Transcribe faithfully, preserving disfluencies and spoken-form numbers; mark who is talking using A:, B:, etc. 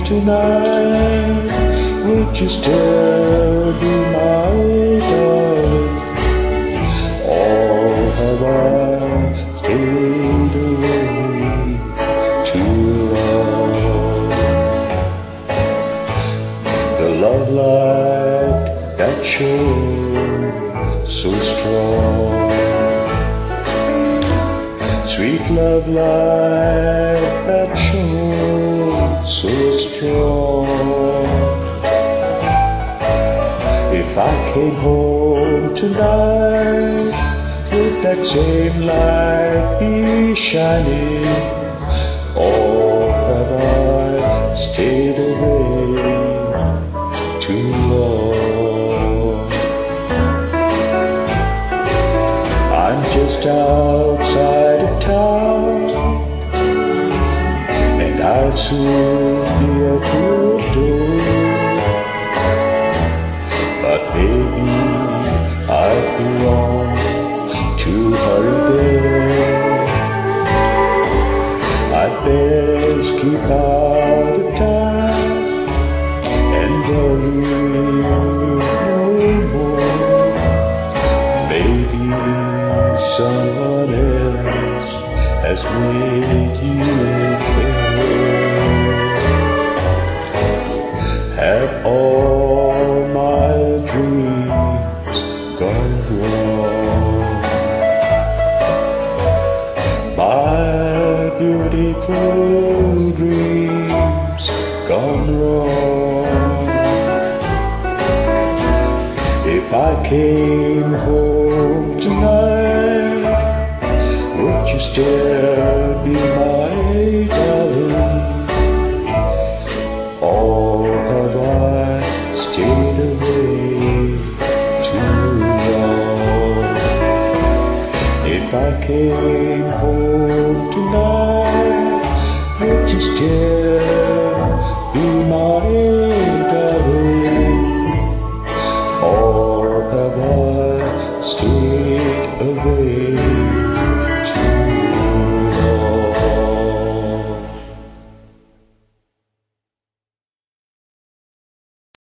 A: tonight, would you still be my darling? Or have I stayed away too long? The love light that shone so strong, sweet love light that shone so strong. If I came home tonight, would that same light be shining? Or have I stayed away too long? I'm just outside of town, and I'll soon be at your door. But baby, I'd be wrong to hurry there. I'd best keep out of time and worry no more. Maybe someone else has made you fair. Have all my dreams gone wrong? My beautiful dreams gone wrong? If I came home tonight, would you still be my darling? Or have I stayed away too long? If I came home tonight, would you still be my